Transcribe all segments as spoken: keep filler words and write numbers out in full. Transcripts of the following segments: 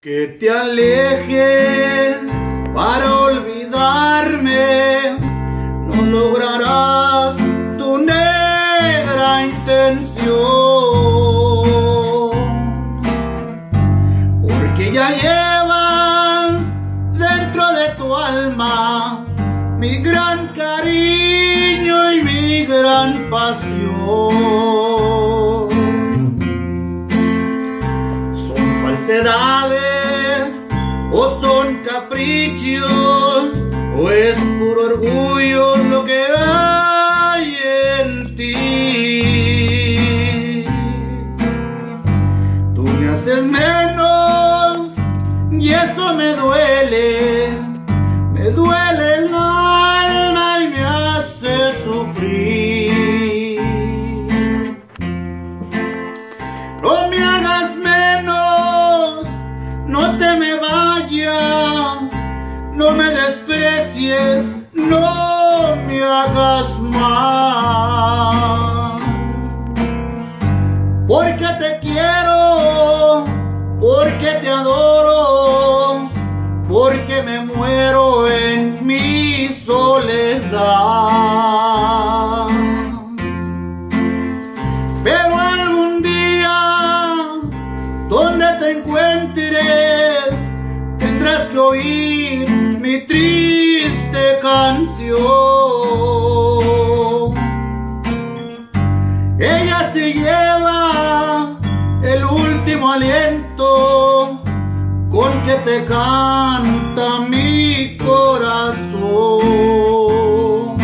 Que te alejes para olvidarme, no lograrás tu negra intención, porque ya llevas dentro de tu alma mi gran cariño y mi gran pasión. Son falsedades o son caprichos, o es puro orgullo lo que hay en ti. Tú me haces menos y eso me duele, me duele el alma y me hace sufrir. No me hagas menos, no te me vayas, no me desprecies, no me hagas mal. Porque te quiero, porque te adoro, porque me muero en mi soledad. Pero algún día, donde te encuentres, tendrás que oír mi triste canción. Ella se lleva el último aliento con que te canta mi corazón.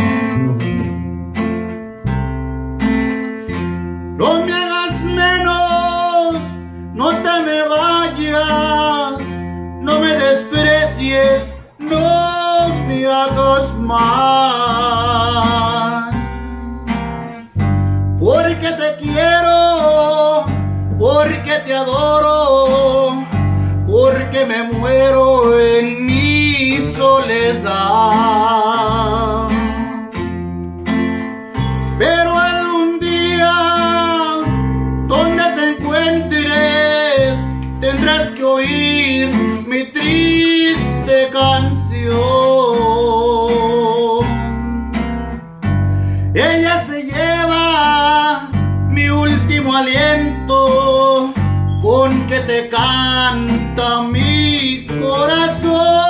No me hagas menos, no te me vayas, no me desprecies, no me hagas mal. Porque te quiero, porque te adoro, porque me muero en mi soledad. Pero algún día, donde te encuentres, tendrás que oír mi triste canción. Ella se lleva mi último aliento con que te canta mi corazón.